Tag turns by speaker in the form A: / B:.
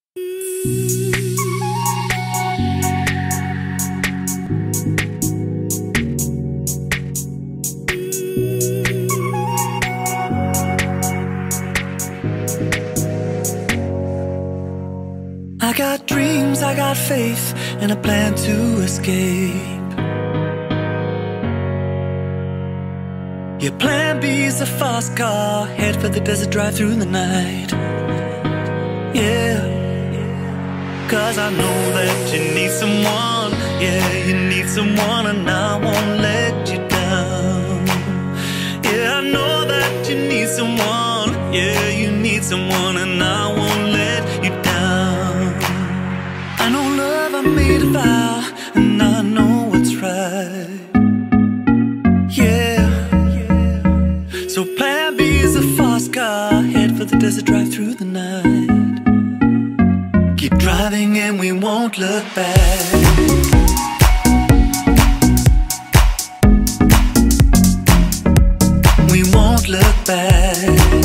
A: I got dreams, I got faith, and a plan to escape. Your plan B is a fast car, head for the desert, drive through the night. Yeah, 'cause I know that you need someone. Yeah, you need someone, and I won't let you down. Yeah, I know that you need someone. Yeah, you need someone, and I won't let you down. I know love, I made a vow, and I know what's right. Yeah, so plan B is a fast car, head for the desert, drive through the night. Keep driving and we won't look back. We won't look back.